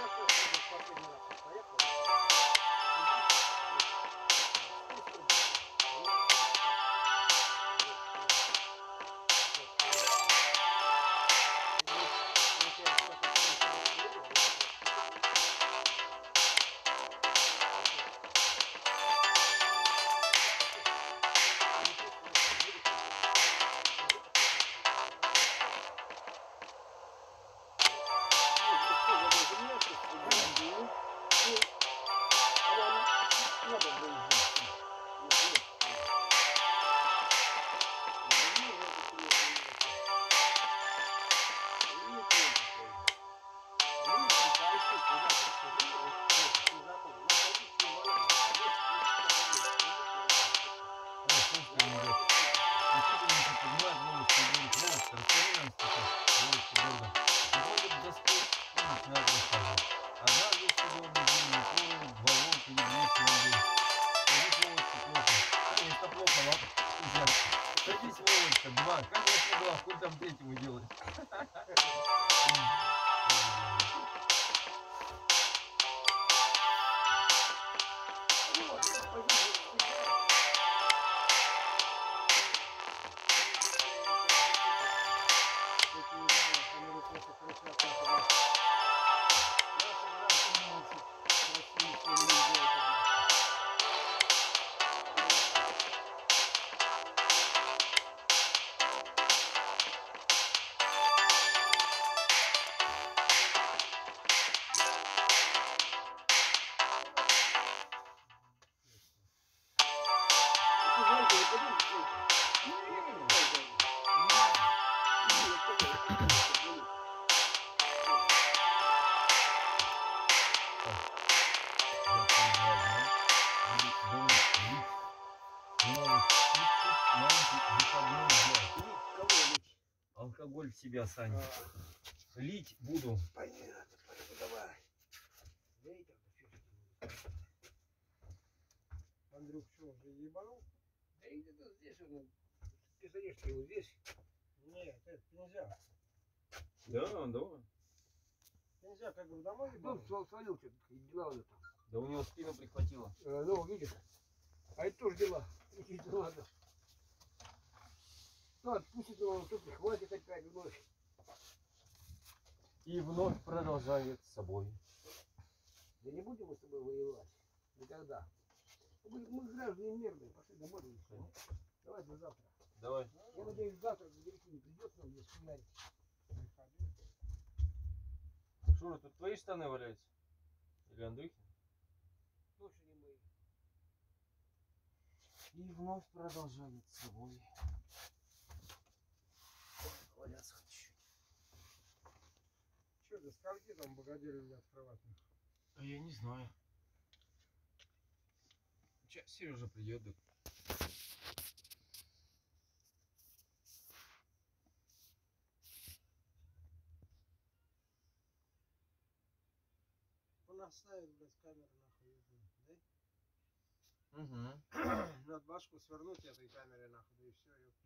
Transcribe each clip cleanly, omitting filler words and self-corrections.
Садись, Вовочка, два. Конечно, два. Хоть там третьему делать. Алкоголь в себя, Саня. Лить буду. Понятно, давай. Андрюх, что, уже ебанул? Да и это здесь он. Ты зарежь его здесь. Нет, это нельзя. Да, давай. Нельзя, как бы домой ебанул. Ну, свалил что-то, дела уже там. Да у него спину прихватило. Ну, видишь. А это тоже дела. Какие-то ладно. Ну, отпустит его, тут и хватит опять вновь. И вновь продолжает с собой. Да не будем мы с тобой воевать. Никогда. Мы граждане мирные. Пошли домой. Давай до завтра. Давай. Я надеюсь, завтра не придет нам здесь хуярить. Шура, тут твои штаны валяются? Или Андрюхи? Точно не мои. И вновь продолжает с собой. Валяться хочу. Че, до скольки там богадельня открывать? А я не знаю. Сейчас Сережа придет. Понаставить, блядь, камеры нахуй, да? Угу. Надо башку свернуть этой камеры нахуй, да и все, ёпта.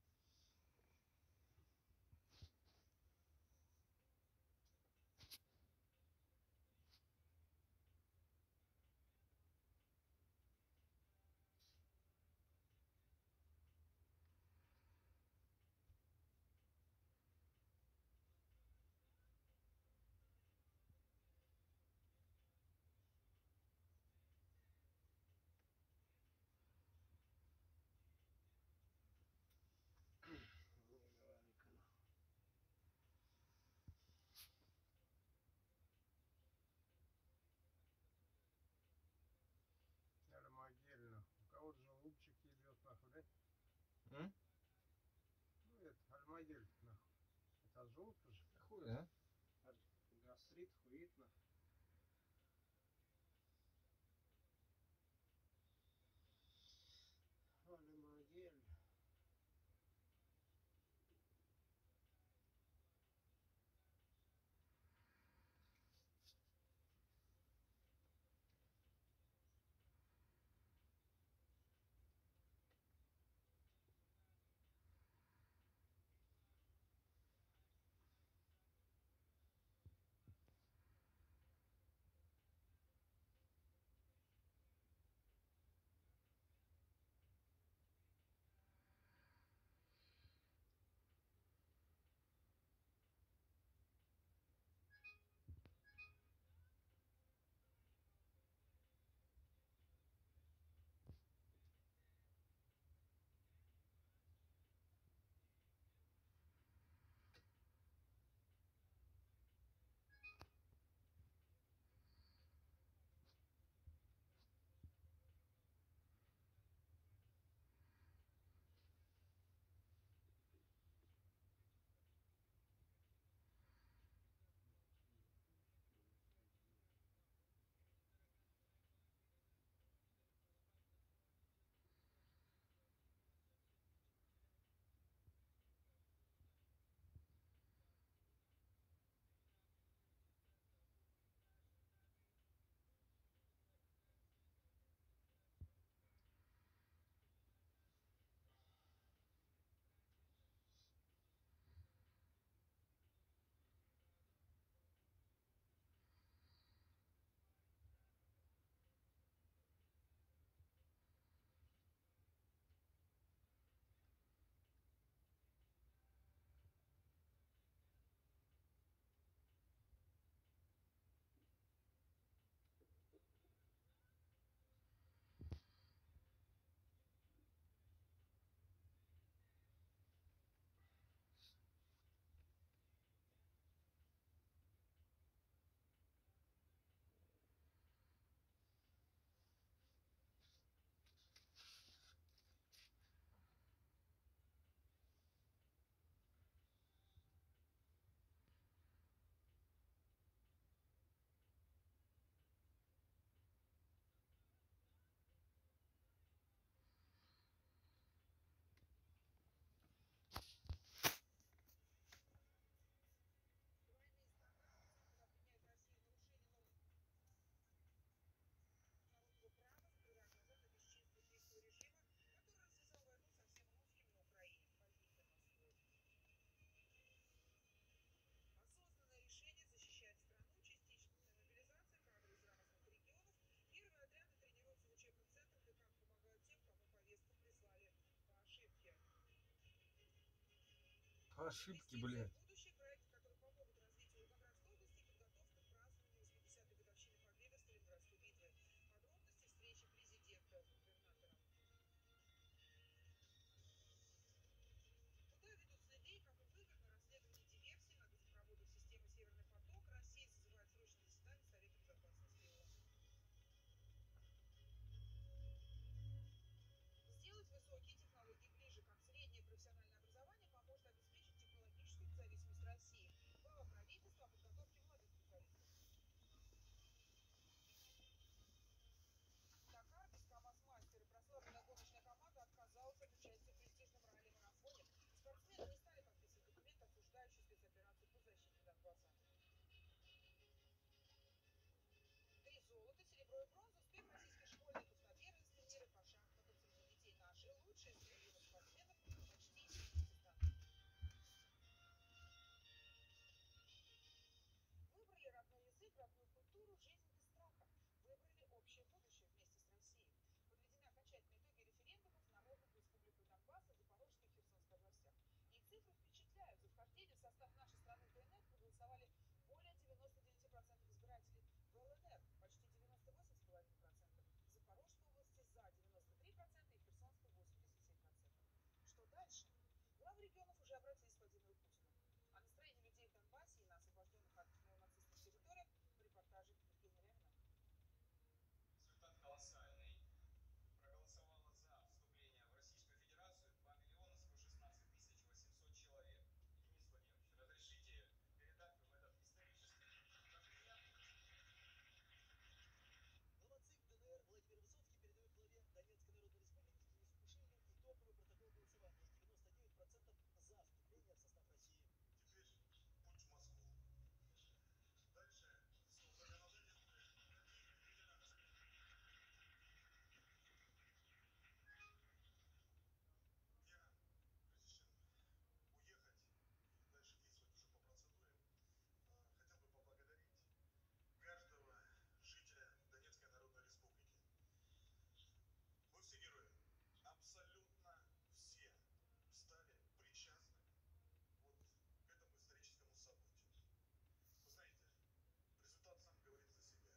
Могильно. У кого-то же лупчик ебет нахуй, да? Ну это альмагель нахуй. Это от желудка же. Хуй, да? Гастрит, хуит нахуй. Альмагель. Ошибки, блядь. Будущее проекты, которые помогут развитию Волгоградской области и подготовка к празднованию 80-й годовщины победы в Сталинградской битве. Подробности встречи президента с губернатором. Куда ведут следы, как им выгодно расследование диверсии на газопроводах системы «Северный поток». Россия созывает срочное заседание Совета Безопасности ООН. Сделать высокие технологии ближе, как среднее профессиональное образование, поможет обеспечить технологическую независимость России. Глава правительства о подготовке молодых специалистов. Dakar без КамАЗ-мастера. Прославленная гоночная команда отказалась от участия в престижном ралли-марафоне. Спортсмены не стали подписывать документы, осуждающие спецоперацию по защите Донбасса. 3 золота, серебро и бронза. Успех российских школьников на первенстве мира по шахматам среди детей нашей. Лучшие среди юных спортсменов почти 70 стран. Выбрали родной язык, родную культуру, жизнь без страха. Выбрали общее будущее вместе с Россией. Подведены окончательные итоги референдумов в народных республиках Донбасса, Запорожской и Херсонской областях. И цифры впечатляют. За вхождение в состав нашей страны в ДНР проголосовали более 99% избирателей. В ЛНР почти 98,5%. В Запорожской области за 93% и в Херсонской 87%. Что дальше? Главы регионов уже обратились к Владимиру Путину. О настроении людей в Донбассе и на освобожденных от неонацистских территориях в репортаже Евгения Рябина. Результат колоссальный. Проголосовало за вступление в Российскую Федерацию 2 миллиона 116 тысяч 800 человек. Денис Владимирович, разрешите передать вам этот исторический документ? Глава ЦИК ДНР Владимир Высоцкий передает главе Донецкой Народной Республики Денису Кушилину итоговый протокол голосования. 99% за вступление в состав России. Теперь путь в Москву. Дальше законодательство Российской Федерации. Я, прежде чем уехать и дальше действовать уже по процедуре, хотел бы поблагодарить каждого жителя Донецкой Народной Республики. Вы все герои. Абсолютно все стали причастными вот к этому историческому событию. Вы знаете, результат сам говорит за себя.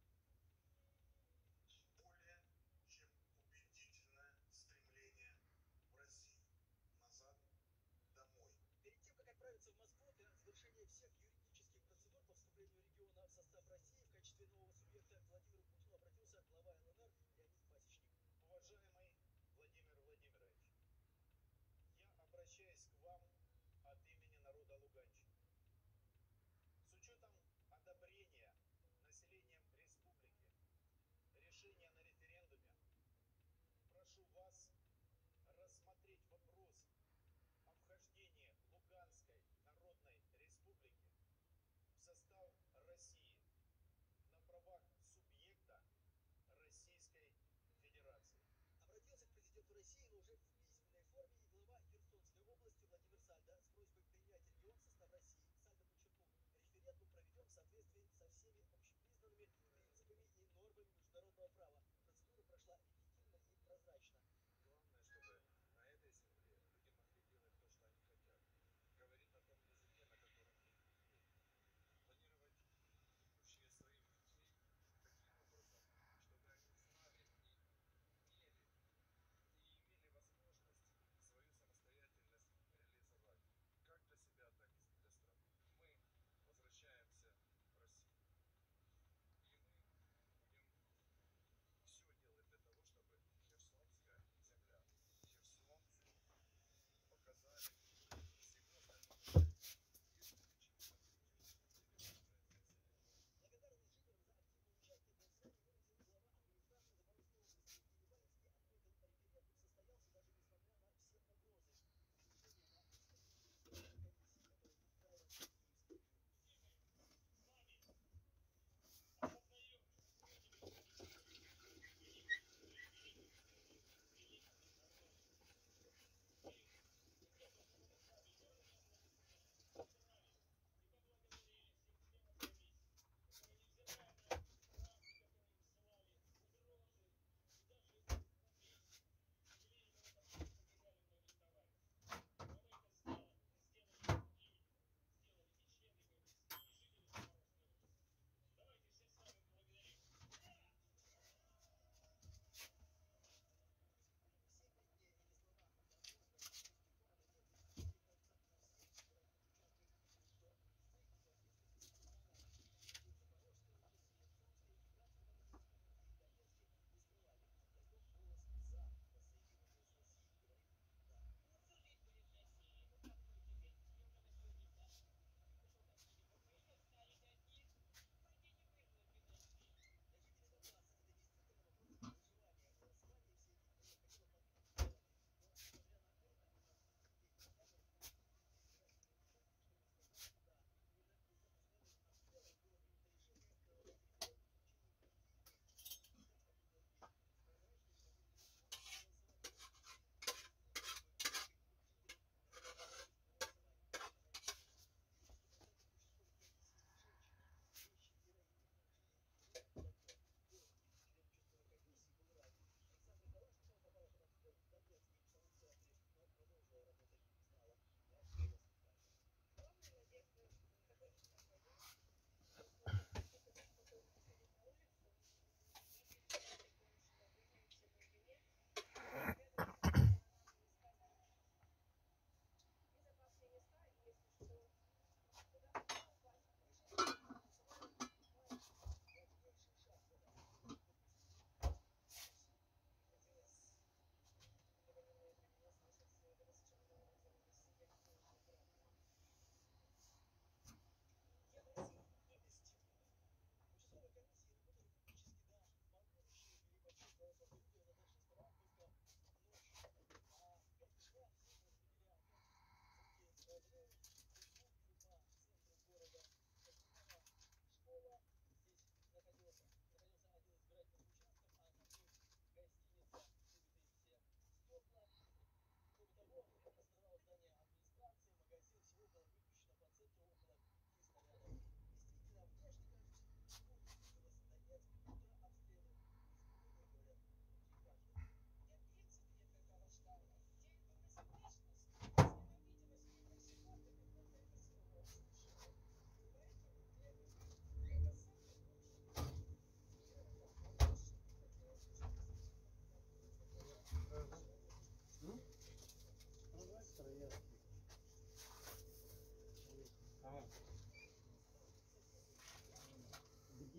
Более чем убедительное стремление в Россию. Назад, домой. Перед тем, как отправиться в Москву для завершения всех юридических процедур по вступлению региона в состав России, в качестве нового субъекта к Владимиру Путину обратился глава ЛНР Леонид Пасечник. Уважаемый Владимир Владимирович, я обращаюсь к вам от имени народа Луганщины. С учетом одобрения населением республики решения на референдуме, прошу вас рассмотреть вопрос о вхождении Луганской Народной Республики в состав России на правах субъекта Российской Федерации. Обратился к президенту России, но уже в письменной форме, и глава Херсонской области Владимир Сальдо с просьбой принять регион в состав России. Сальдо подчеркнул, референдум проведен в соответствии со всеми общепризнанными принципами и нормами международного права. Процедура прошла легитимно и прозрачно. Главное, чтобы на этой земле люди могли делать то, что они хотят. Говорить на том языке, на котором им угодно. Планировать будущее своих детей таким образом, чтобы они знали и имели возможность свою самостоятельность реализовать. Как для себя, так и для страны. Мы возвращаемся в Россию. И мы будем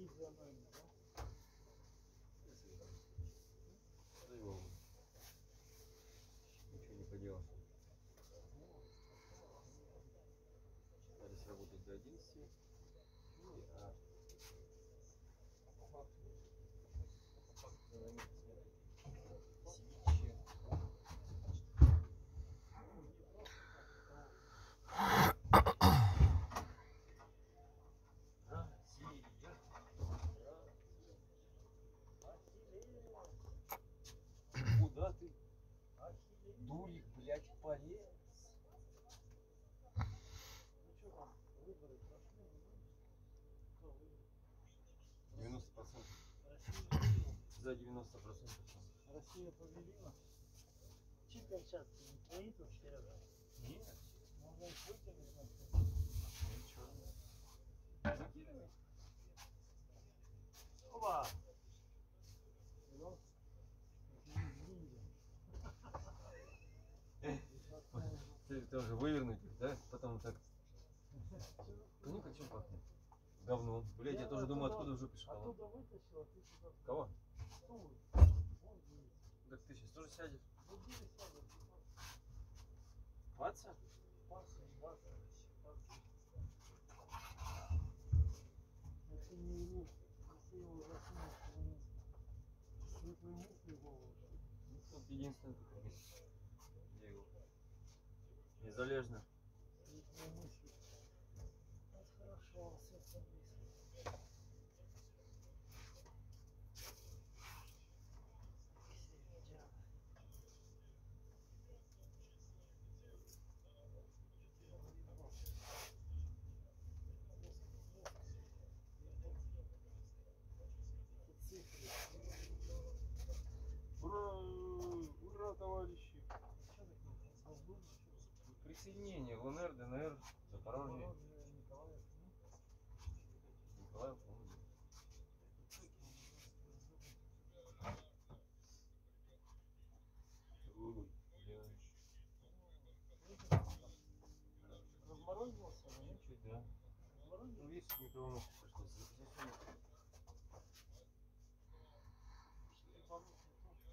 Регионально, да? Да его ничего не поделаешь. Старец работает до 11. А куда ты, дурик, блядь, полез? Ну что там, выборы прошли, не знаешь? Кто выиграл? 90%. Россия победила. За 90%. Россия победила. Чьи перчатки? Не твои тут, Сережа? Нет, Можно их вытянуть на все. ничего. Закидывай. Опа! Серег, ниндзя. Ты тоже вывернуть, да? Потом так. Понюхай, чем пахнет? Говно. Блять, я тоже думаю, откуда в жопе шоколад. Оттуда вытащил, а ты сюда. Кого? Стул. Вон здесь. Так ты сейчас тоже сядешь? Ну, где сядет? Ватса? Пасы, басы, пасы. Если не его, если его засунешь в место. Светлые мысли в голову. Ну, тут единственное такое место. Где его? Незалежно. Светлые мысли. Это хорошо, светлые мысли. Середина. Цифры. Ура! Ура, товарищи! Что такое? Воздушно, что? Присоединение ЛНР, ДНР, Запорожье, Запорожье, Николаев, ну? Николаев, по-моему. Ой, блядь. Разморозился, да? Нет? Чуть-чуть, да. Ну, Разморозился? видишь, микроволновку пришлось засунуть. И подушки тоже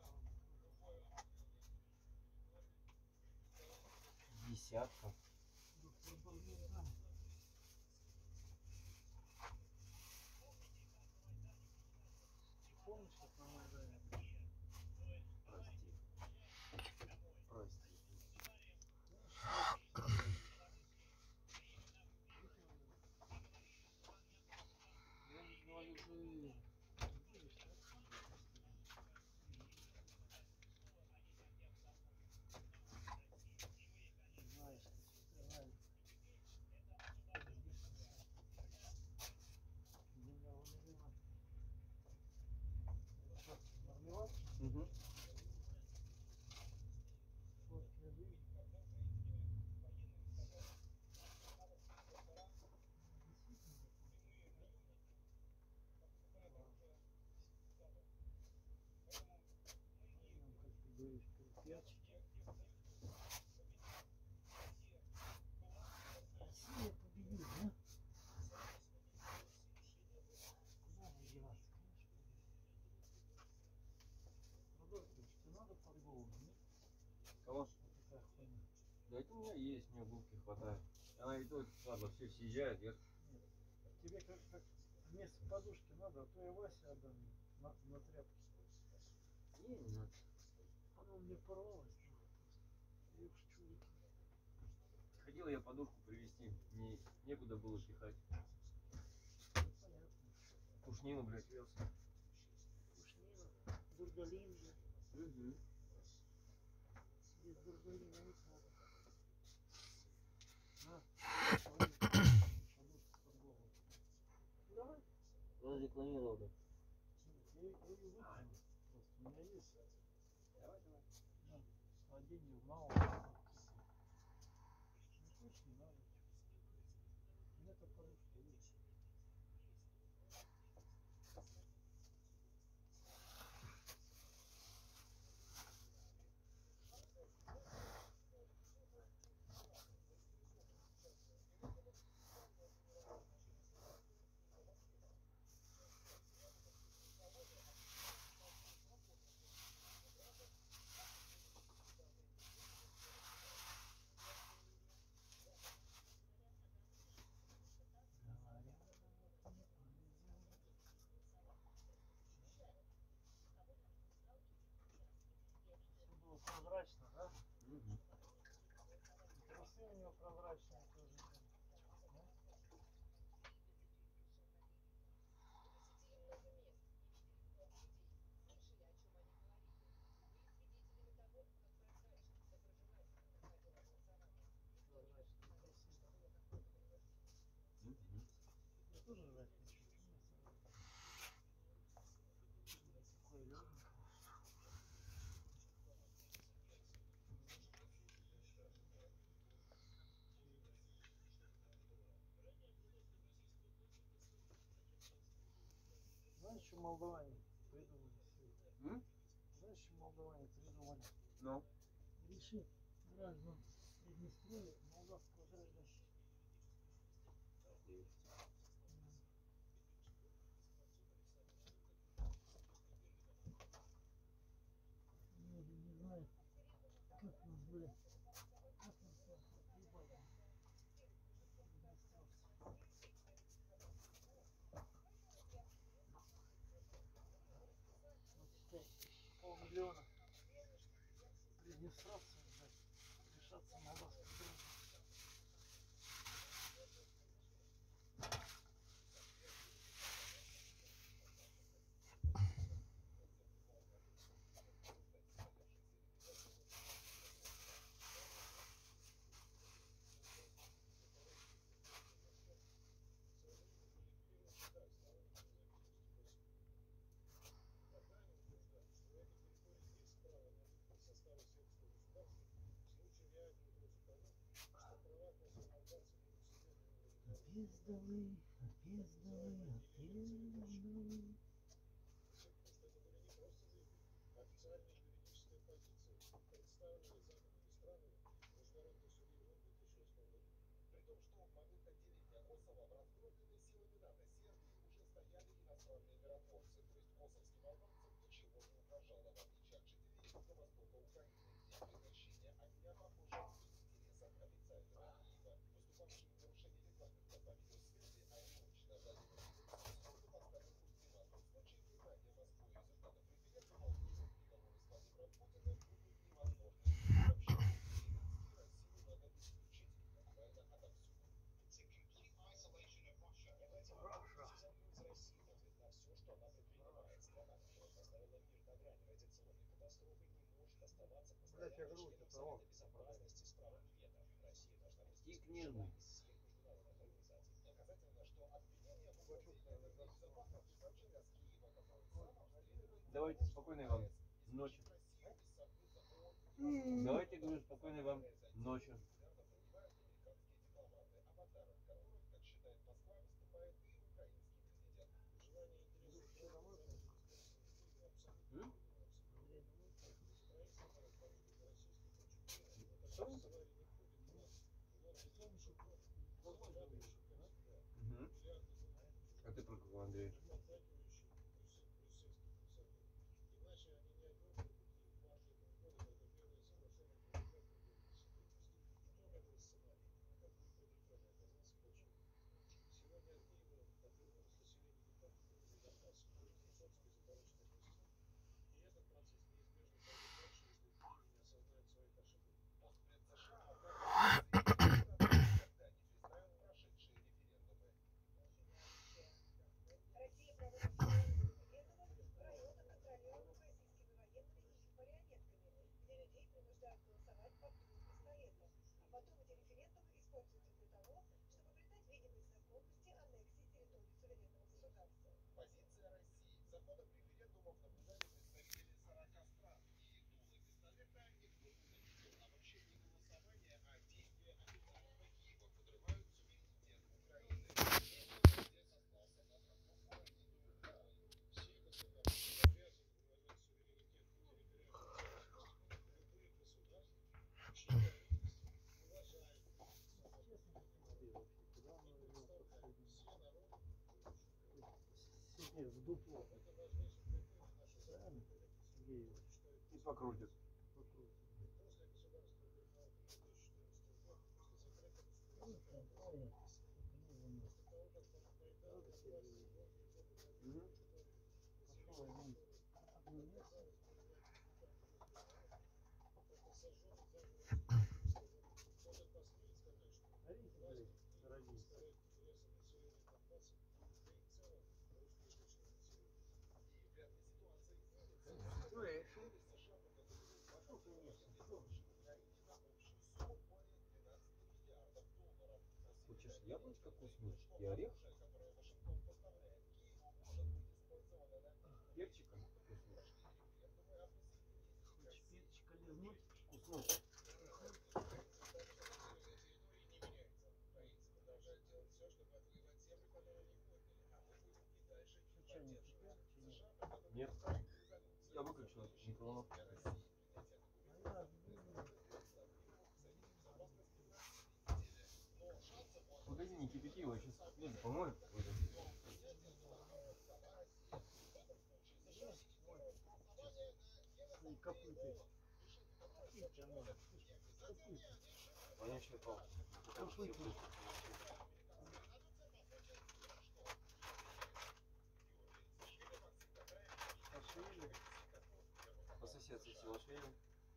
Десятка. доктор Богдан. Помнишь, как на Майдане? Прости. Прости. Я не говорю, ты. Знаешь, ты знаешь. Деньга вылезла. Что, мармелад? Угу. Сладкая жизнь. Нам, как ты говоришь, перепятчики. Россия победила, да? Куда мне деваться? Конечно, победила. Родольфович, тебе надо подголу, нет? Кого? Вот такая хуйня. Да это у меня есть, мне булки хватает. Она и то, ладно, все съезжает, я... Нет. Тебе как вместо подушки надо, а то я Васе отдам на тряпке. Не надо. Она у меня порвалась. Я уж что выкину. Хотел я подушку привезти, мне некуда было пихать. Понятно. Пушнину, блядь, вез. Пушнина, дургалин, да. Угу. Без дургалина не надо. На, подушку под голову. Давай. Разрекламировал, да. Я ее выкину. Просто у меня есть. Давай, давай. На, одень ее в мало. Не хочешь, не надо. У меня так подушка есть. Знаешь, что молдаване придумали все? М? Знаешь, что молдаване придумали? Ну, Лишить граждан Приднестровья молдавского гражданства. Люди не знают, как нас, блядь, как нас нахуй отъебали. Вот считай, полмиллиона приднестровцев, блядь, лишатся молдавского гражданства. Пиздовый, пиздовый, пиздовый. Блять, я говорю, это он. тик нежный. Давайте спокойной вам ночи. Давайте, говорю, спокойной вам ночи. М? Мгм. А ты про какого Андрея? Россия проводит всемирный референдум в районах, контролируемых российскими военными и их марионетками, где людей принуждают голосовать по двум пистолетам. А потом эти референдумы используются для того, чтобы придать видимость законности аннексии территории суверенного государства. Позиция России. За ходом референдумов наблюдали представители 40 стран. И дуло пистолета никто не заметил. А вообще не голосование, а действия официального Киева подрывают суверенитет Украины. Везде сослался на транспортную Все государства обязаны уважать суверенитет и территориальную целостность. Любые государства, чьи правительства уважают Сидеть в дупло. Правильно? Сергей И покрутит. покрутит. Ну, там, ой, ебаный. Вот Сергей. Мгм. Пошел вон. Одно место. Арите, блядь, дорогие. Ну, конечно. Хочешь яблочко куснуть и орех? Перчиком куснуть? Хочешь перчика лизнуть? Куснуть. Что, не кипят? Нет? Я выключил микроволновку. А я думаю, В магазине кипятил, его сейчас Лиза поможет. свои копыты. Видите, оно, копыта. Вонючая палка. Копыта. Пошили. По соседству села шею.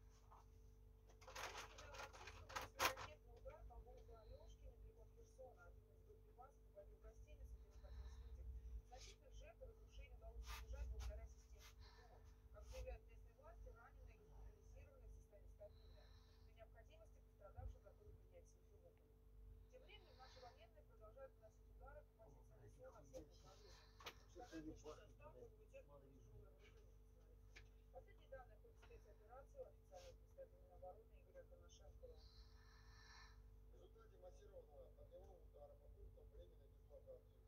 Ракетный удар по городу Алешке недалеко от Херсона. Один из боеприпасов попадил в гостиницу, где находились люди. Значительных жертв и разрушений удалось избежать благодаря системе ППО. Как заявляют местные власти, раненые госпитализированы в состоянии стабильное. При необходимости пострадавших готовы принять симферополь. Тем временем наши военные продолжают наносить удары по позициям ВСУ на всех направлениях. Уничтожать личный состав, боевую технику и тяжелое вооружение специалистов. Последние данные о ходе спецоперации официально представитель Минобороны Игоря Коношенкова. В результате массированного огневого удара по пунктам временной дислокации